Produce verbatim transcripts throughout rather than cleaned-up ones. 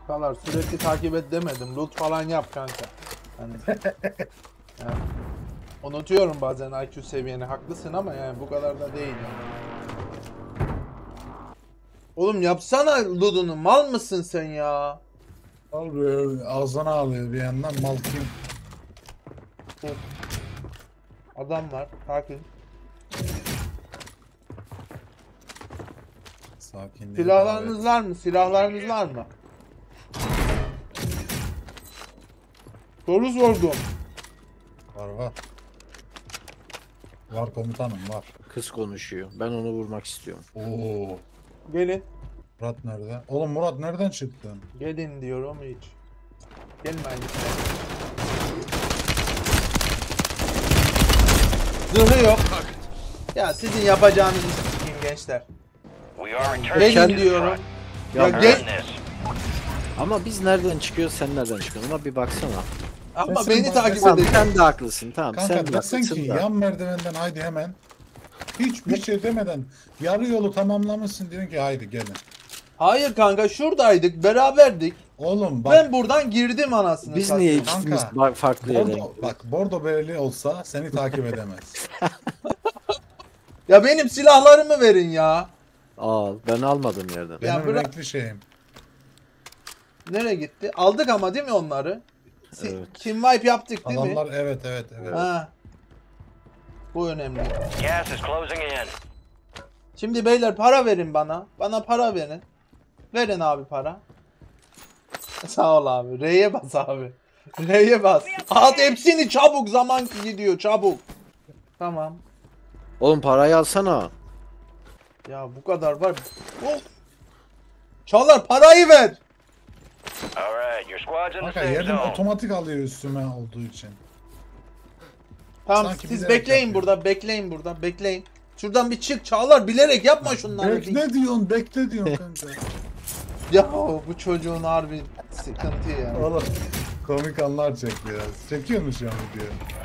Kalar sürekli takip et demedim. Loot falan yap kanka. Hani, yani, unutuyorum bazen I Q seviyeni. Haklısın ama yani bu kadar da değil yani. Oğlum yapsana loot'unu. Mal mısın sen ya? Abi ağzına alıyor bir yandan mal kim? Dur. Adam var. Sakin. Sakinliğe Silahlarınız davet. var mı? Silahlarınız var mı? Soru sordum. Var var. Var komutanım var. Kız konuşuyor. Ben onu vurmak istiyorum. Oo. Gelin. Murat nerede? Oğlum Murat nereden çıktın? Gelin diyorum hiç. Gelmeyin. Zırhı yok. Ya sizin yapacağınızı sikeyim gençler. Gelin diyorum. Ya, Ya gel. Ama biz nereden çıkıyoruz, sen nereden çıkıyorsun? Ona bir baksana. Ama Sen beni bana takip desene. Tamam, edin. sen de haklısın. Tamam, sen Kanka de desen haklısın ki da. yan merdivenden haydi hemen. Hiçbir şey demeden yarı yolu tamamlamışsın diyorsun ki haydi gelin. Hayır kanka şuradaydık beraberdik. Oğlum bak Ben buradan girdim anasını Biz satayım. niye Kanka, ikimiz ba- farklı yerden bordo, bak bordo bereli olsa seni takip edemez. Ya benim silahlarımı verin ya. Al, ben almadım yerden. Benim bırak- renkli şeyim. Nereye gitti? Aldık ama değil mi onları? Si- Evet. Team wipe yaptık değil mi? Adamlar evet evet evet. Ha. Bu önemli. Gas is closing in. Şimdi beyler para verin bana. Bana para verin. Verin abi para. Sağ ol abi. R'ye bas abi. R'ye bas. At hepsini çabuk, zaman gidiyor çabuk. Tamam. Oğlum parayı alsana. Ya bu kadar var. Of. Çağlar parayı ver. All right, your squad's in the Kanka safe yerden zone. otomatik alıyor üstüme olduğu için. Tamam Sanki siz bilerek bekleyin yapıyor. burada, bekleyin burada, bekleyin. Şuradan bir çık Çağlar, bilerek yapma şunları. Bekle diyorsun bekle diyorsun kanka. Ya bu çocuğun harbi sıkıntı ya. Oğlum komik anlar çek biraz. Çekiyor mu şu an video?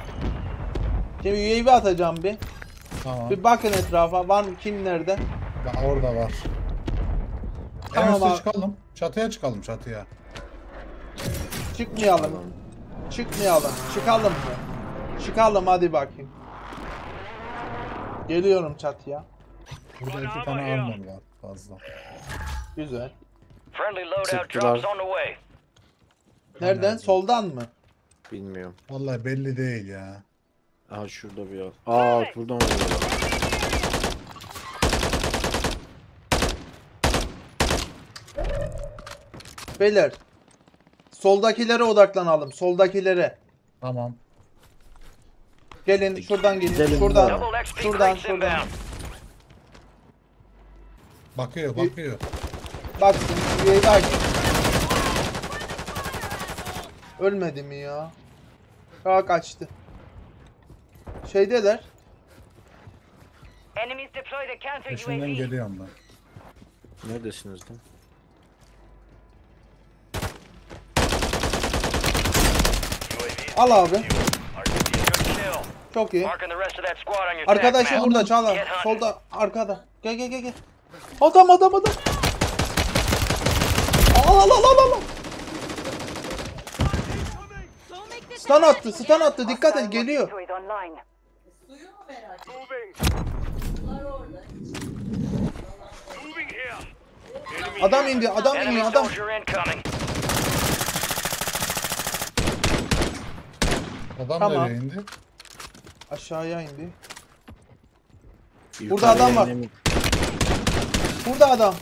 Şimdi U A V atacağım bir. Tamam. Bir bakın etrafa, var mı, kim nerede? Ya orada var. Tamam En üste abi. çıkalım. Çatıya çıkalım çatıya. Çıkmayalım. Çıkmayalım. Çıkalım mı? Çıkalım hadi bakayım. Geliyorum çatıya. Burada iki tane armor var fazla. Güzel. Friendly loadout Sıktılar. drops on the way. Nereden? Nerede? Soldan mı? Bilmiyorum. Vallahi belli değil ya. Aha şurada bir yer. Aa buradan vuruyorlar. Beyler. Soldakilere odaklanalım. Soldakilere. Tamam. Gelin şuradan gelin. Gidelim Şuradan. ya. Double X P Şuradan crates şuradan. inbound. Bakıyor bakıyor. Baksın. U A V aç. Ölmedi mi ya? Aa kaçtı. Şeydeler. Enemies deployed a counter U A Peşinden V. geliyorum ben. Neredesiniz lan? Al abi. R T B good kill. Çok iyi. Marking the rest of that squad on your Arkadaşı attack map. burada Çağlar. Get hunted. Solda arkada. Gel gel gel gel. Adam adam adam. Al al al al al. Stun attı, stun attı. Dikkat et, geliyor. Droid online. Adam indi, adam Enemy iniyor, adam. soldier incoming. Adam Tamam. nereye indi? Aşağıya indi. Yukarıya adam var. inelim. Burada adam.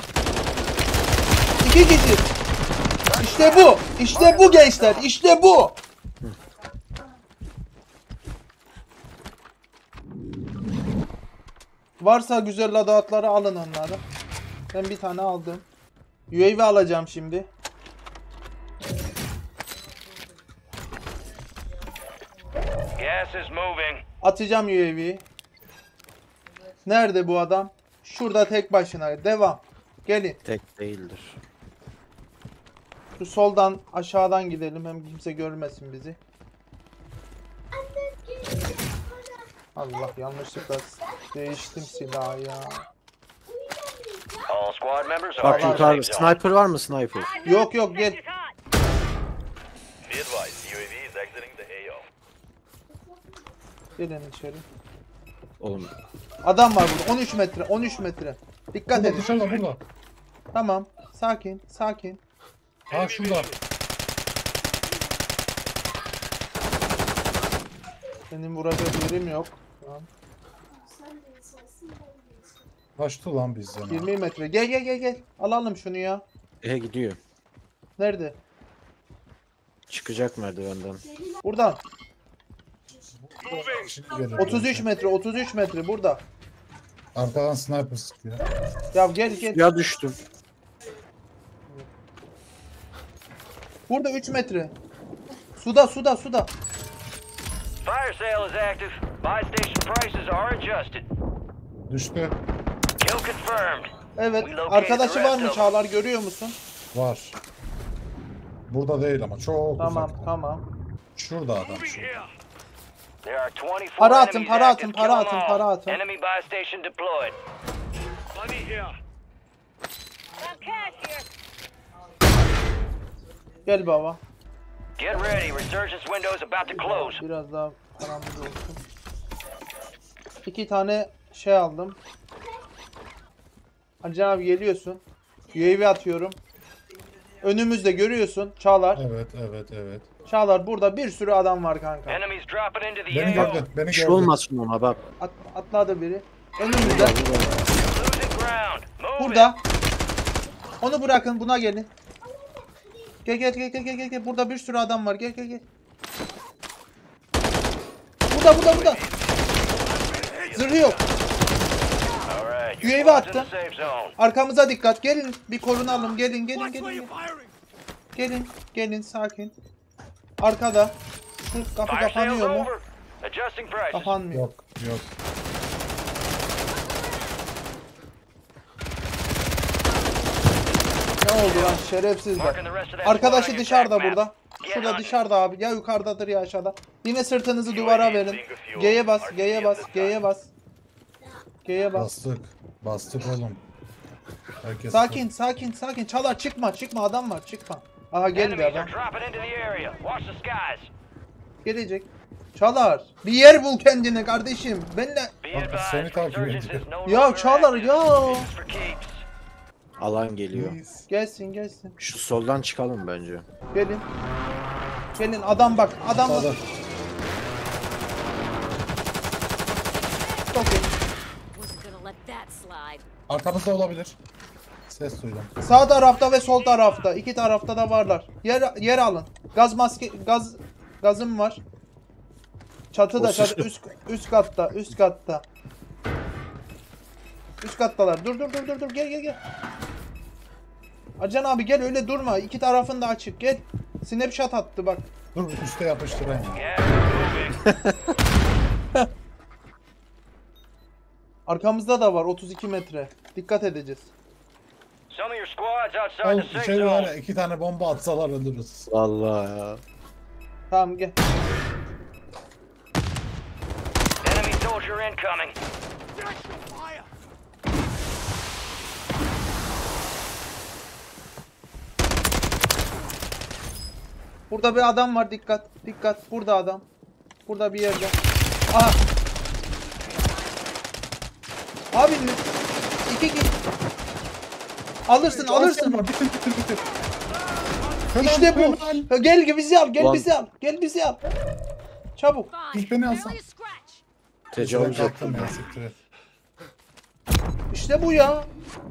İki kişi. İşte bu. İşte bu gençler. İşte bu. Varsa güzel ladatları alın onları. Ben bir tane aldım. U A V alacağım şimdi. Gas is moving. Atacağım U A V'yi. Nerede bu adam? Şurada tek başına. Devam. Gelin. Tek değildir. Şu soldan aşağıdan gidelim. Hem kimse görmesin bizi. Allah, yanlışlıkla değiştim silahı ya. All squad members are Bak in the yukarı. safe zone. Sniper var mı sniper? Yok yok gel. Be advised, U A V is exiting the A O. Gelin içeri. Oğlum Adam var burada. on üç metre. on üç metre. Dikkat Burada edin. dışarıda burada. Tamam. Sakin. Sakin. Ha şurada. Benim vuracak yerim yok. Tamam. Kaçtı lan bizden. ha. yirmi metre. Gel gel gel gel. Alalım şunu ya. e gidiyor. Nerede? Çıkacak merdivenden. Buradan. Şimdi gelir otuz üç bence. metre. otuz üç metre burada. Arkadan sniper sıkıyor. Ya gel gel. Ya düştüm. Burada üç metre. Suda suda suda. Fire sale is active. Buy station prices are adjusted. Düştü. Kill confirmed. Evet. We located Arkadaşı the var rest mı of Çağlar, görüyor musun? Var. Burada değil ama çok Tamam uzakta. tamam. Şurada adam şurada. There are twenty-four Para atın, enemies para active. atın, Kill para them atın, all. para atın. Enemy buy station deployed. Gel baba. Get ready. Resurgence window is about to close. Biraz daha paramız olsun. İki tane şey aldım. Hacı abi geliyorsun. U A V atıyorum. Önümüzde görüyorsun Çağlar. Evet evet evet. Çağlar burada bir sürü adam var kanka. Enemies dropping into the Beni A O. gördü. Beni Bir şey gördü. olmasın ona bak. At, atladı biri. Önümüzde. Losing ground. Move it. Burada. Onu bırakın, buna gelin. Gel gel gel gel gel gel. Burada bir sürü adam var. Gel gel gel. Burada burada burada. Zırhı yok. All right. U A V your squad's in attım. the safe zone. Arkamıza dikkat. Gelin bir korunalım. Gelin gelin gelin. Gelin gelin, gelin sakin. Arkada. Şu kapı Fire sale's kapanıyor mu? over. Adjusting prices. Kapanmıyor. Yok yok. Ne oldu lan şerefsizler. Marking the rest of that squad on Arkadaşı your dışarıda attack map. burada. Get Şurada hunting. dışarıda abi. Ya yukarıdadır ya aşağıda. Yine sırtınızı duvara verin. G'ye bas, G'ye bas, G'ye bas. G'ye bas. Bastık. Bastık oğlum. Herkes Sakin, sakin, sakin. Çağlar çıkma, çıkma. Adam var, çıkma. Aha geldi Enemies adam. are dropping into the area. Watch the skies. Gelecek. Çağlar, bir yer bul kendine kardeşim. Benle. Be Bak, advised, seni takip resurgence ediyor. is no Ya longer Çağlar active. ya. This is for keeps. Alan geliyor. Please. Gelsin, gelsin. Şu soldan çıkalım bence. Gelin. Gelin adam bak, adam bak. Sağda. Çok iyi. Wasn't gonna let that slide. Arkamızda olabilir. Ses duydum. Sağ tarafta ve sol tarafta. İki tarafta da varlar. Yer yer alın. Gaz maske, gaz gazım var. Çatıda, O çatı, sıçtı. üst üst katta, üst katta. Üst kattalar. Dur dur dur dur dur. Gel gel gel. Acan abi gel, öyle durma. İki tarafın da açık. Gel. Snapshot attı bak. Dur üste yapıştırayım. Gas is moving. Arkamızda da var otuz iki metre. Dikkat edeceğiz. Some of your squads outside Oğlum the safe içeri var ya zone. iki tane bomba atsalar ölürüz. Vallahi ya. Tamam gel. Enemy soldier incoming. Burada bir adam var, dikkat. Dikkat. Burada adam. Burada bir yerde. Aha. Abi mi? İki kişi. Alırsın, alırsın. Bitir bitir bitir. Helal, İşte bu. helal. Gel bizi al, gel Ulan. bizi al. Gel bizi al. Çabuk. Fine. İlk beni alsan. Barely a scratch. Tecavüz Ben ettim kalktım ya. ya siktir et. İşte bu ya.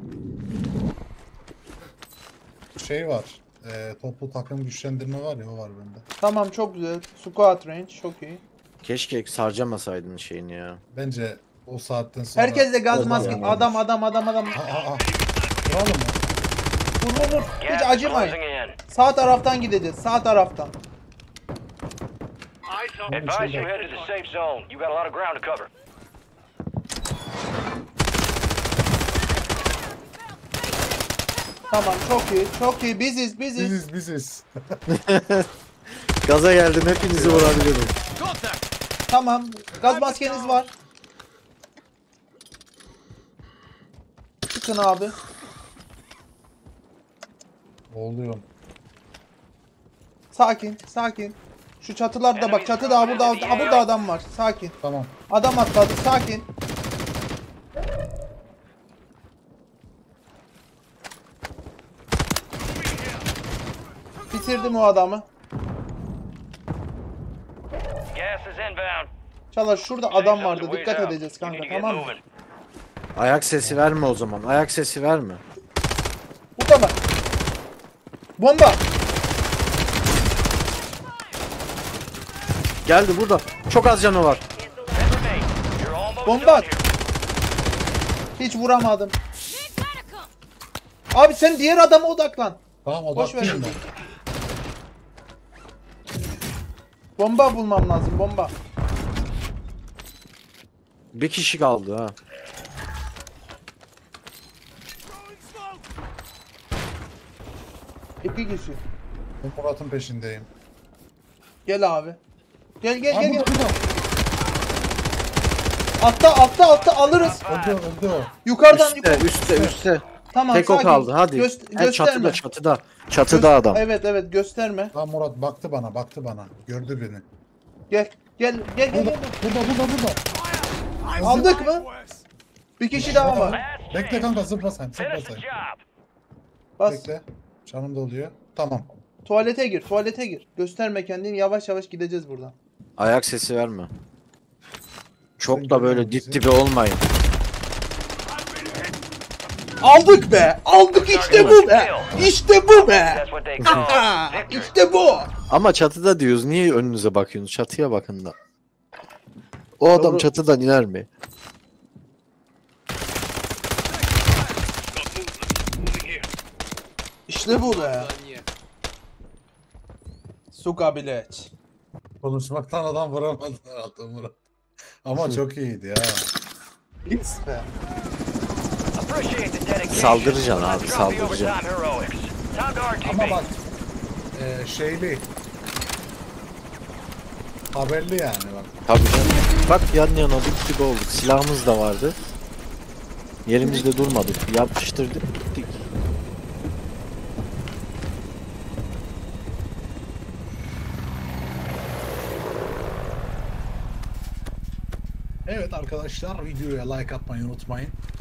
Şey var. E, toplu takım güçlendirme var ya o var bende. Tamam, çok güzel. Squad range çok iyi. Keşke sarcamasaydın şeyini ya. Bence o saatten sonra... Herkes de gaz Olmaz maske. yani. Adam adam adam adam. Aa, aa, aa. Vuralım mı? Vur vur vur. Hiç Gas is acımayın. closing in. Sağ taraftan gideceğiz. Sağ taraftan. Advise you head to the safe zone. You got a lot of ground to cover. Tamam, çok iyi. Çok iyi. Biziz biziz. Biziz biziz. Gaza geldim, hepinizi vurabilirim. Tamam. Gaz maskeniz var. Çıkın abi. Oluyorum. Sakin, sakin. Şu çatılarda bak, çatıda burada, ha burada adam var. Sakin. Tamam. Adam atladı, sakin. Bitirdim o adamı. Gas is inbound. Çağlar şurada adam vardı, dikkat edeceğiz kanka, tamam mı? Ayak sesi verme o zaman. Ayak sesi verme. Burada bak. Bomba. Geldi burada. Çok az canı var. You're almost Bomba done at. here. Hiç vuramadım. Medical! Abi sen diğer adama odaklan. Tamam Boş ver. odaklıyım ben. Bomba bulmam lazım, bomba. Bir kişi kaldı ha. İki kişi. Ben Murat'ın peşindeyim. Gel abi. Gel gel Ha gel. gel. burada burada. Altta altta altta alırız. Öldü öldü o. Yukarıdan Üste, yukarı. üste, üste. Tamam, Tek o sakin. kaldı. Hadi. Göst- He, gösterme. çatıda, çatıda. Çatıda Göz- adam. Evet evet gösterme. Lan Murat baktı bana baktı bana. Gördü beni. Gel. Gel gel gel. Burada gel. burada burada burada. Aldık mı? Bir kişi daha var. Last Bekle chance. kanka zıpla sen zıpla Finish the sen. job. Bas. Bekle. Canım doluyor. Tamam. Tuvalete gir, tuvalete gir. Gösterme kendini. Yavaş yavaş gideceğiz buradan. Ayak sesi verme. Çok Sen da böyle görmüyor dip musun? dibe olmayın. Aldık be. Aldık işte bu be. İşte bu be. That's what they call Ha, victory. işte bu. Ama çatıda diyoruz. Niye önünüze bakıyorsunuz? Çatıya bakın da. O adam Doğru. çatıdan iner mi? İşte bu be. Suka bilet. Konuşmaktan adam vuramadı adam Murat. Ama çok iyiydi ya. Pis be. Appreciate the dedication. Saldıracaksın abi, Drop the saldıracaksın. overtime heroics. Time to R T Ama B. bak e, şeyli haberli yani bak. Tabii canım. Bak yan yana dip dibe olduk. Silahımız da vardı. Yerimizde durmadık. Yapıştırdık gittik. Evet arkadaşlar videoya like atmayı unutmayın.